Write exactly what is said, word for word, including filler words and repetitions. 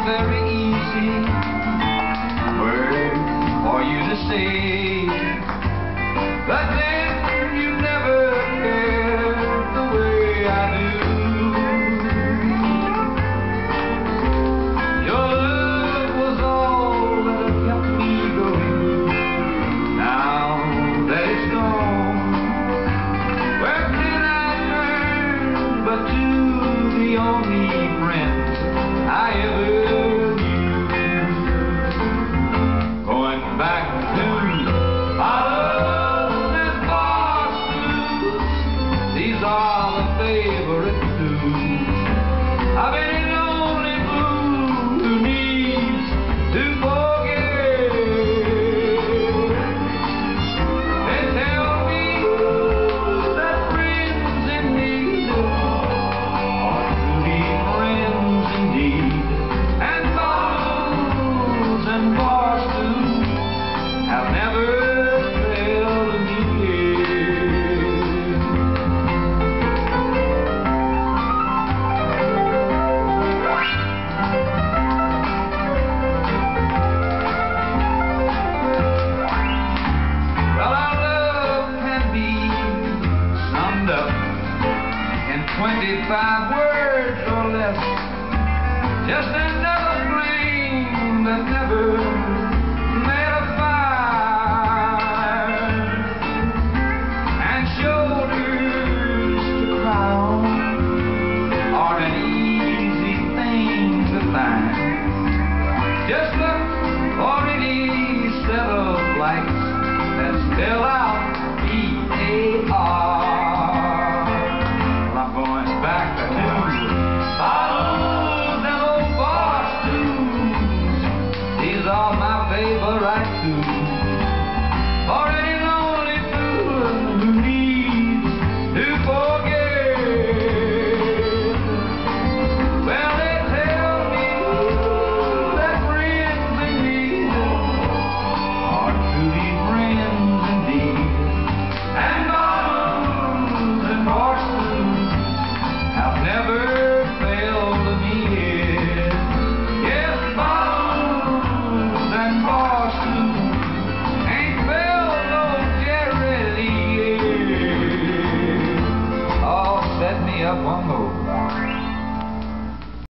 very easy word for you to say, but then you never cared the way I do. Your love was all that kept me going. Now that it's gone, where can I turn but to the only friend I ever knew? Going back to bottles and bar stools, these are the favorite tunes of any lonely fool who needs to forget. They tell me that friends in need are truly friends indeed, and bottles and bar stools have never failed me yet. Well, our love can be summed up in twenty-five words or less. Just another flame that never made a fire, and shoulders to cry on are an easy thing to find. Just look for any set of lights that still